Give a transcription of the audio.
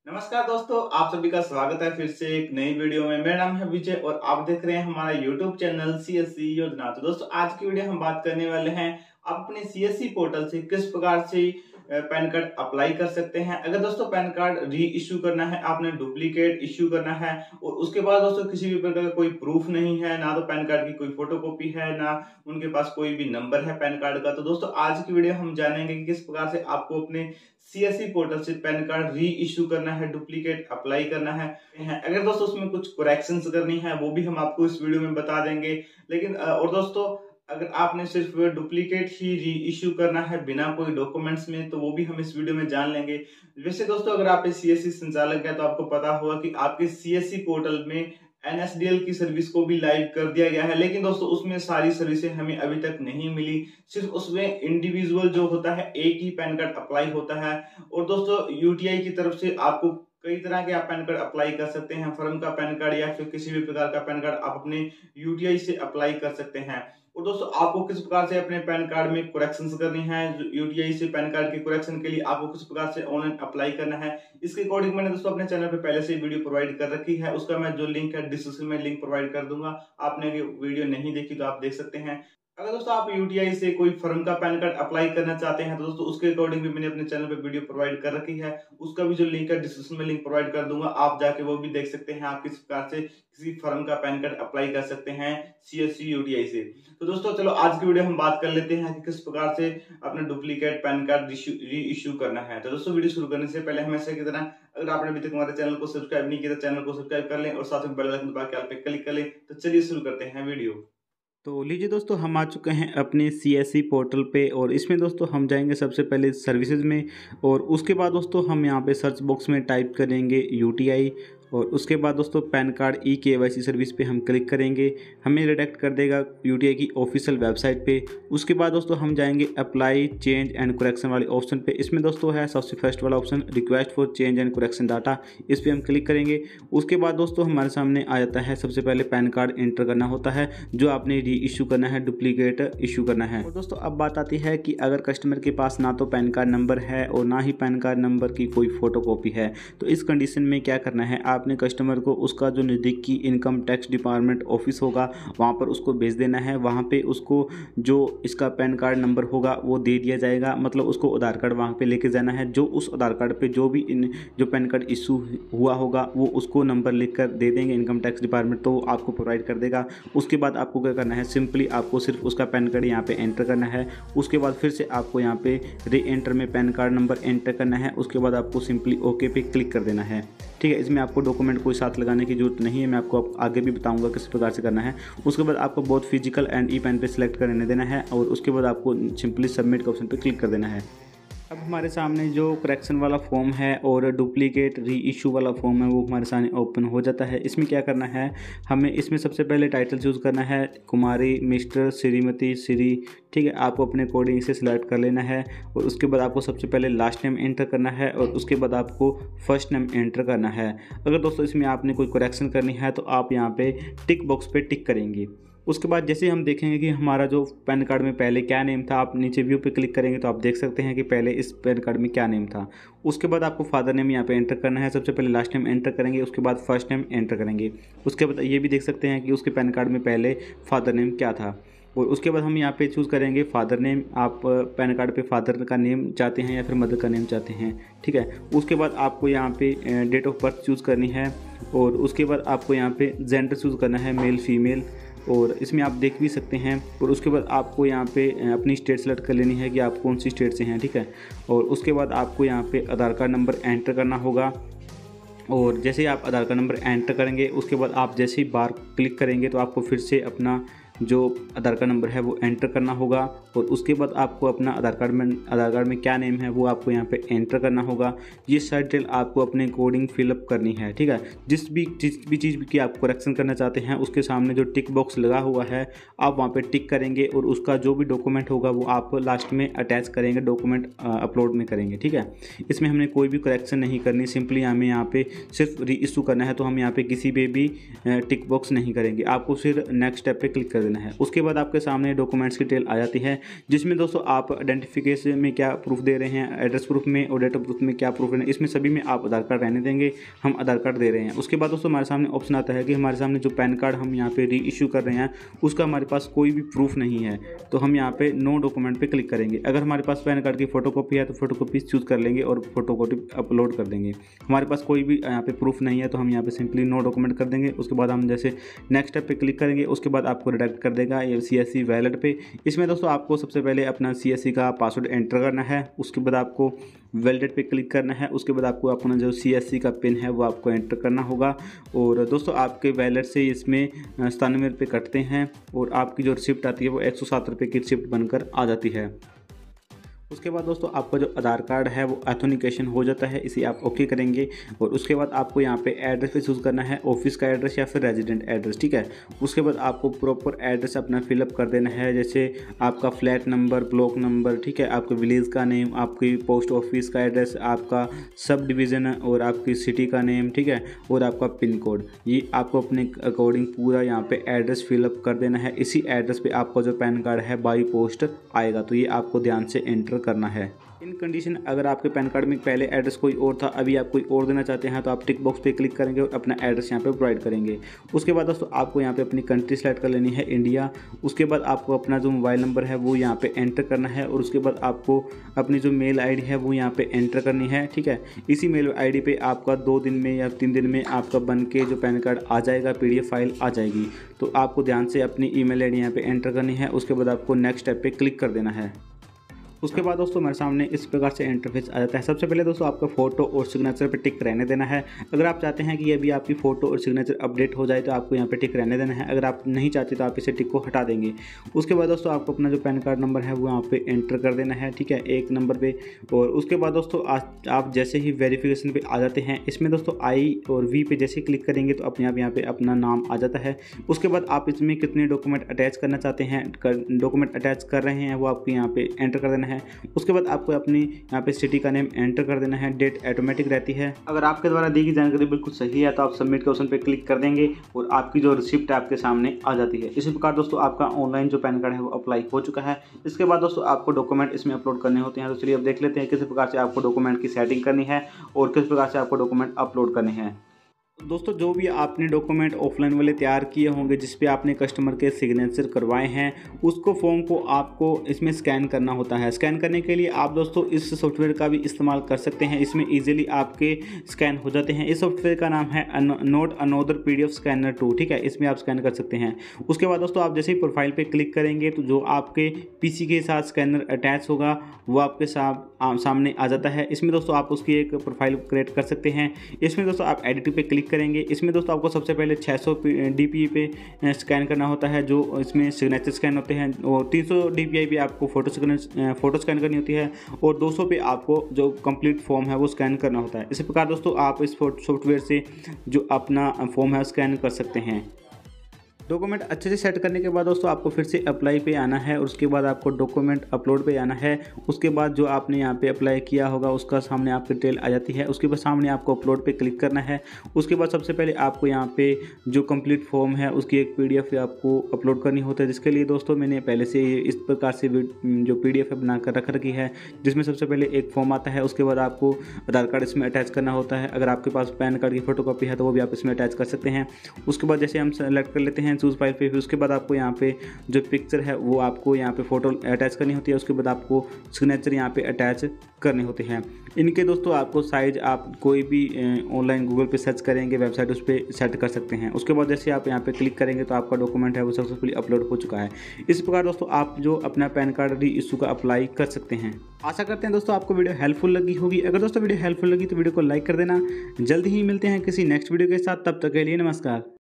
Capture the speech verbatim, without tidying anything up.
नमस्कार दोस्तों, आप सभी का स्वागत है फिर से एक नई वीडियो में। मेरा नाम है विजय और आप देख रहे हैं हमारा यूट्यूब चैनल सीएससी योजना। तो दोस्तों आज की वीडियो हम बात करने वाले हैं आप अपने सीएससी पोर्टल से किस प्रकार से पैन कार्ड अप्लाई कर सकते हैं। अगर दोस्तों पैन कार्ड री इश्यू करना है, आपने डुप्लीकेट इश्यू करना है और उसके बाद दोस्तों किसी भी प्रकार का कोई प्रूफ नहीं है, ना तो पैन कार्ड की कोई फोटोकॉपी है, ना उनके पास कोई भी नंबर है पैन कार्ड का, तो दोस्तों आज की वीडियो हम जानेंगे कि किस प्रकार से आपको अपने सीएससी पोर्टल से पैन कार्ड री इश्यू करना है, डुप्लीकेट अप्लाई करना है। अगर दोस्तों उसमें कुछ करेक्शंस करनी है वो भी हम आपको इस वीडियो में बता देंगे। लेकिन और दोस्तों अगर आपने सिर्फ डुप्लीकेट ही री इश्यू करना है बिना कोई डॉक्यूमेंट्स में, तो वो भी हम इस वीडियो में जान लेंगे। वैसे दोस्तों अगर आप सीएससी संचालक हैं तो आपको पता होगा कि आपके सीएससी पोर्टल में एनएसडीएल की सर्विस को भी लाइव कर दिया गया है, लेकिन दोस्तों उसमें सारी सर्विसें हमें अभी तक नहीं मिली। सिर्फ उसमें इंडिविजुअल जो होता है एक ही पैन कार्ड अप्लाई होता है। और दोस्तों यूटीआई की तरफ से आपको कई तरह के आप पैन कार्ड अप्लाई कर सकते हैं, फर्म का पैन कार्ड या फिर किसी भी प्रकार का पैन कार्ड आप अपने यूटीआई से अप्लाई कर सकते हैं। और दोस्तों आपको किस प्रकार से अपने पैन कार्ड में करेक्शंस करनी है, यूटीआई से पैन कार्ड के करेक्शन के लिए आपको किस प्रकार से ऑनलाइन अप्लाई करना है, इसके अकॉर्डिंग मैंने दोस्तों अपने चैनल पे पहले से वीडियो प्रोवाइड कर रखी है। उसका मैं जो लिंक है डिस्क्रिप्शन में लिंक प्रोवाइड कर दूंगा। आपने वीडियो नहीं देखी तो आप देख सकते हैं। अगर दोस्तों आप यूटीआई से कोई फर्म का पैन कार्ड अप्लाई करना चाहते हैं तो दोस्तों उसके अकॉर्डिंग भी मैंने अपने चैनल पे वीडियो प्रोवाइड कर रखी है। उसका भी जो लिंक है डिस्क्रिप्शन में लिंक प्रोवाइड कर दूंगा, आप जाके वो भी देख सकते हैं आप किस प्रकार से किसी फर्म का पैन कार्ड अप्लाई कर सकते हैं सीएससी यूटीआई से। तो दोस्तों चलो आज की वीडियो हम बात कर लेते हैं कि किस प्रकार से अपने duplicate PAN card re issue करना है। तो दोस्तों वीडियो शुरू करने से पहले हमेशा की तरह अगर आपने अभी तक हमारे चैनल को सब्सक्राइब नहीं किया तो चैनल को सब्सक्राइब कर लें और साथ में बेल आइकन दबा के ऑल पे क्लिक कर लें। तो चलिए शुरू करते हैं वीडियो। तो लीजिए दोस्तों, हम आ चुके हैं अपने सीएससी पोर्टल पे और इसमें दोस्तों हम जाएंगे सबसे पहले सर्विसेज में और उसके बाद दोस्तों हम यहाँ पे सर्च बॉक्स में टाइप करेंगे यूटीआई और उसके बाद दोस्तों PAN card e KYC service पे हम क्लिक करेंगे। हमें रिडायरेक्ट कर देगा यूटीआई की ऑफिशियल वेबसाइट पे। उसके बाद दोस्तों हम जाएंगे अप्लाई चेंज एंड करेक्शन वाले ऑप्शन पे। इसमें दोस्तों है सबसे फर्स्ट वाला option request for change and correction data, इस पर हम क्लिक करेंगे। उसके बाद दोस्तों हमारे सामने आ जाता है सबसे पहले पैन कार्ड एंटर करना होता है जो आपने री इशू करना है, डुप्लीकेट इशू करना है। और दोस्तों अब बात आती है कि अगर कस्टमर के पास ना तो पैन कार्ड नंबर है और ना ही पैन कार्ड नंबर की कोई फोटोकॉपी है, तो इस कंडीशन में क्या करना है, आपने कस्टमर को उसका जो नज़दीकी इनकम टैक्स डिपार्टमेंट ऑफिस होगा वहाँ पर उसको भेज देना है। वहाँ पे उसको जो इसका पैन कार्ड नंबर होगा वो दे दिया जाएगा, मतलब उसको आधार कार्ड वहाँ पे लेके जाना है। जो उस आधार कार्ड पे जो भी इन जो पैन कार्ड इशू हुआ होगा वो उसको नंबर लिख कर दे देंगे इनकम टैक्स डिपार्टमेंट, तो आपको प्रोवाइड कर देगा। उसके बाद आपको क्या करना है, सिंपली आपको सिर्फ उसका पैन कार्ड यहाँ पे एंटर करना है। उसके बाद फिर से आपको यहाँ पे री एंटर में पैन कार्ड नंबर एंटर करना है। उसके बाद आपको सिंपली ओके पे क्लिक कर देना है। ठीक है, इसमें आपको डॉक्यूमेंट कोई साथ लगाने की जरूरत नहीं है, मैं आपको आगे भी बताऊंगा किस प्रकार से करना है। उसके बाद आपको both physical and e PAN पे सिलेक्ट करने देना है और उसके बाद आपको सिंपली सबमिट के ऑप्शन पे क्लिक कर देना है। अब हमारे सामने जो करेक्शन वाला फॉर्म है और डुप्लीकेट री इशू वाला फॉर्म है वो हमारे सामने ओपन हो जाता है। इसमें क्या करना है, हमें इसमें सबसे पहले टाइटल चूज़ करना है कुमारी, मिस्टर, श्रीमती, श्री। ठीक है, आपको अपने अकॉर्डिंग से सिलेक्ट कर लेना है और उसके बाद आपको सबसे पहले लास्ट नेम एंटर करना है और उसके बाद आपको फर्स्ट नेम एंटर करना है। अगर दोस्तों इसमें आपने कोई करेक्शन करनी है तो आप यहाँ पे टिक बॉक्स पे टिक करेंगे। उसके बाद जैसे हम देखेंगे कि हमारा जो पैन कार्ड में पहले क्या नेम था, आप नीचे व्यू पे क्लिक करेंगे तो आप देख सकते हैं कि पहले इस पैन कार्ड में क्या नेम था। उसके बाद आपको फादर नेम यहाँ पे एंटर करना है। सबसे पहले लास्ट नेम एंटर करेंगे, उसके बाद फर्स्ट नेम एंटर करेंगे। उसके बाद ये भी देख सकते हैं कि उसके पैन कार्ड में पहले फादर नेम क्या था। और उसके बाद हम यहाँ पे चूज़ करेंगे फादर नेम। आप पैन कार्ड पे फादर का नेम चाहते हैं या फिर मदर का नेम चाहते हैं। ठीक है, उसके बाद आपको यहाँ पे डेट ऑफ बर्थ चूज़ करनी है और उसके बाद आपको यहाँ पे जेंडर चूज़ करना है, मेल फीमेल, और इसमें आप देख भी सकते हैं। और उसके बाद आपको यहाँ पे अपनी स्टेट सेलेक्ट कर लेनी है कि आप कौन सी स्टेट से हैं। ठीक है, और उसके बाद आपको यहाँ पे आधार कार्ड नंबर एंटर करना होगा और जैसे ही आप आधार कार्ड नंबर एंटर करेंगे उसके बाद आप जैसे ही बार क्लिक करेंगे तो आपको फिर से अपना जो आधार कार्ड नंबर है वो एंटर करना होगा और उसके बाद आपको अपना आधार कार्ड में आधार कार्ड में क्या नेम है वो आपको यहाँ पे एंटर करना होगा। ये सारी डिटेल आपको अपने अकॉर्डिंग फिलअप करनी है। ठीक है, जिस भी जिस भी चीज़ की आप करेक्शन करना चाहते हैं उसके सामने जो टिक बॉक्स लगा हुआ है आप वहाँ पे टिक करेंगे और उसका जो भी डॉक्यूमेंट होगा वो आप लास्ट में अटैच करेंगे, डॉक्यूमेंट अपलोड में करेंगे। ठीक है, इसमें हमने कोई भी करेक्शन नहीं करनी, सिंपली हमें यहाँ पे सिर्फ री इशू करना है। तो हम यहाँ पे किसी पे भी टिक बॉक्स नहीं करेंगे, आपको सिर्फ नेक्स्ट स्टेप पे क्लिक कर देना देना है। उसके बाद आपके सामने डॉक्यूमेंट्स की डिटेल आ जाती है, जिसमें दोस्तों आप आइडेंटिफिकेशन में क्या प्रूफ दे रहे हैं, एड्रेस प्रूफ में और डेट ऑफ प्रूफ में क्या प्रूफ है, इसमें सभी में आप आधार कार्ड रहने देंगे। हम आधार कार्ड दे रहे हैं। उसके बाद दोस्तों हमारे सामने ऑप्शन आता है कि हमारे सामने जो पैन कार्ड हम यहाँ पे री इशू कर रहे हैं उसका हमारे पास कोई भी प्रूफ नहीं है, तो हम यहाँ पे नो डॉक्यूमेंट पे क्लिक करेंगे। अगर हमारे पास पैन कार्ड की फोटोकॉपी है तो फोटोकॉपी चूज कर लेंगे और फोटोकॉपी अपलोड कर देंगे। हमारे पास कोई भी यहाँ पे प्रूफ नहीं है तो हम यहाँ पे सिंपली नो डॉक्यूमेंट कर देंगे। उसके बाद हम जैसे नेक्स्ट स्टेप पे क्लिक करेंगे, उसके बाद आपको रिडायरेक्ट कर देगा ये सी एस सी वैलेट पे। इसमें दोस्तों आपको सबसे पहले अपना सी एस सी का पासवर्ड एंटर करना है, उसके बाद आपको वैलिडेट पे क्लिक करना है, उसके बाद आपको अपना जो सी एस सी का पिन है वो आपको एंटर करना होगा। और दोस्तों आपके वैलेट से इसमें सतानवे रुपये कटते हैं और आपकी जो रिसिप्ट आती है वो एक सौ सात रुपये की रिसिप्ट बनकर आ जाती है। उसके बाद दोस्तों आपका जो आधार कार्ड है वो ऑथेंटिकेशन हो जाता है, इसे आप ओके करेंगे। और उसके बाद आपको यहाँ पे एड्रेस पे चूज़ करना है, ऑफिस का एड्रेस या फिर रेजिडेंट एड्रेस, ठीक है। उसके बाद आपको प्रॉपर एड्रेस अपना फिलअप कर देना है, जैसे आपका फ्लैट नंबर, ब्लॉक नंबर, ठीक है, आपके विलेज का नेम, आपकी पोस्ट ऑफिस का एड्रेस, आपका सब डिवीज़न और आपकी सिटी का नेम, ठीक है, और आपका पिन कोड। ये आपको अपने अकॉर्डिंग पूरा यहाँ पे एड्रेस फिलअप कर देना है। इसी एड्रेस पे आपका जो पैन कार्ड है बाई पोस्ट आएगा, तो ये आपको ध्यान से एंटर करना है। इन कंडीशन अगर आपके पैन कार्ड में पहले एड्रेस कोई और था, अभी आप कोई और देना चाहते हैं, तो आप टिक बॉक्स पे क्लिक करेंगे और अपना एड्रेस यहाँ पे प्रोवाइड करेंगे। उसके बाद दोस्तों आपको यहाँ पे अपनी कंट्री सेलेक्ट कर लेनी है, इंडिया। उसके बाद आपको अपना जो मोबाइल नंबर है वो यहाँ पे एंटर करना है और उसके बाद आपको अपनी जो मेल आई डी है वो यहाँ पे एंटर करनी है, ठीक है। इसी मेल आई डी पे आपका दो दिन में या तीन दिन में आपका बन के जो पैन कार्ड आ जाएगा, पी डी एफ फाइल आ जाएगी। तो आपको ध्यान से अपनी ई मेल आई डी यहाँ पे एंटर करनी है। उसके बाद आपको नेक्स्ट स्टेप पे क्लिक कर देना है। उसके बाद दोस्तों हमारे सामने इस प्रकार से इंटरफेस आ जाता है। सबसे पहले दोस्तों आपका फोटो और सिग्नेचर पे टिक रहने देना है। अगर आप चाहते हैं कि अभी आपकी फ़ोटो और सिग्नेचर अपडेट हो जाए तो आपको यहाँ पे टिक रहने देना है। अगर आप नहीं चाहते तो आप इसे टिक को हटा देंगे। उसके बाद दोस्तों आपको अपना जो पैन कार्ड नंबर है वो यहाँ पे एंटर कर देना है, ठीक है, एक नंबर पे। और उसके बाद दोस्तों आप जैसे ही वेरिफिकेशन पे आ जाते हैं, इसमें दोस्तों आई और वी पे जैसे क्लिक करेंगे तो अपने आप यहाँ पे अपना नाम आ जाता है। उसके बाद आप इसमें कितने डॉक्यूमेंट अटैच करना चाहते हैं, डॉक्यूमेंट अटैच कर रहे हैं वो आपको यहाँ पे एंटर कर देना है। उसके बाद आपको अपनी यहाँ पे सिटी का नेम एंटर कर देना है। डेट ऑटोमेटिक रहती है। अगर आपके द्वारा दी गई जानकारी बिल्कुल सही है तो आप सबमिट के ऑप्शन पे क्लिक कर देंगे और आपकी जो रिसिप्ट आपके सामने आ जाती है। इसी प्रकार दोस्तों आपका ऑनलाइन जो पैन कार्ड है वो अप्लाई हो चुका है। इसके बाद दोस्तों आपको डॉक्यूमेंट इसमें अपलोड करने होते हैं। तो चलिए अब देख लेते हैं किस प्रकार से आपको डॉक्यूमेंट की सेटिंग करनी है और किस प्रकार से आपको डॉक्यूमेंट अपलोड करने हैं। दोस्तों जो भी आपने डॉक्यूमेंट ऑफलाइन वाले तैयार किए होंगे जिस पे आपने कस्टमर के सिग्नेचर करवाए हैं, उसको फॉर्म को आपको इसमें स्कैन करना होता है। स्कैन करने के लिए आप दोस्तों इस सॉफ्टवेयर का भी इस्तेमाल कर सकते हैं। इसमें इजीली आपके स्कैन हो जाते हैं। इस सॉफ्टवेयर का नाम है not another PDF scanner two, ठीक है, इसमें आप स्कैन कर सकते हैं। उसके बाद दोस्तों आप जैसे ही प्रोफाइल पे क्लिक करेंगे तो जो आपके पीसी के साथ स्कैनर अटैच होगा वो आपके साथ सामने आ जाता है। इसमें दोस्तों आप उसकी एक प्रोफाइल क्रिएट कर सकते हैं। इसमें दोस्तों आप एडिट पे क्लिक करेंगे। इसमें दोस्तों आपको सबसे पहले छह सौ डीपीआई पे स्कैन करना होता है, जो इसमें सिग्नेचर स्कैन होते हैं, और तीन सौ डीपीआई पे आपको फोटो स्कैन फोटो स्कैन करनी होती है, और दो सौ पे आपको जो कंप्लीट फॉर्म है वो स्कैन करना होता है। इसी प्रकार दोस्तों आप इस सॉफ्टवेयर से जो अपना फॉर्म है स्कैन कर सकते हैं। डॉक्यूमेंट अच्छे से सेट करने के बाद दोस्तों आपको फिर से अप्लाई पे आना है और उसके बाद आपको डॉक्यूमेंट अपलोड पे आना है। उसके बाद जो आपने यहाँ पे अप्लाई किया होगा उसका सामने आपकी डिटेल आ जाती है। उसके बाद सामने आपको अपलोड पे क्लिक करना है। उसके बाद सबसे पहले आपको यहाँ पे जो कंप्लीट फॉर्म है उसकी एक पीडीएफ आपको अपलोड करनी होता है, जिसके लिए दोस्तों मैंने पहले से इस प्रकार से जो पीडीएफ है बनाकर रख रखी है, जिसमें सबसे पहले एक फॉर्म आता है। उसके बाद आपको आधार कार्ड इसमें अटैच करना होता है। अगर आपके पास पैन कार्ड की फोटोकॉपी है तो वो भी आप इसमें अटैच कर सकते हैं। उसके बाद जैसे हम सेलेक्ट कर लेते हैं चूज फाइल पे, फिर उसके बाद आपको यहाँ पे जो पिक्चर है वो आपको यहाँ पे फोटो अटैच करनी होती है। उसके बाद आपको सिग्नेचर यहाँ पे अटैच करने होते हैं। इनके दोस्तों आपको साइज आप कोई भी ऑनलाइन गूगल पे सर्च करेंगे, वेबसाइट उस पर सेट कर सकते हैं। उसके बाद जैसे आप यहाँ पे क्लिक करेंगे तो आपका डॉक्यूमेंट है वो सक्सेसफुली अपलोड हो चुका है। इस प्रकार दोस्तों आप जो अपना पैन कार्ड री इशू का अप्लाई कर सकते हैं। आशा करते हैं दोस्तों आपको वीडियो हेल्पफुल लगी होगी। अगर दोस्तों वीडियो हेल्पफुल लगी तो वीडियो को लाइक कर देना। जल्दी ही मिलते हैं किसी नेक्स्ट वीडियो के साथ, तब तक के लिए नमस्कार।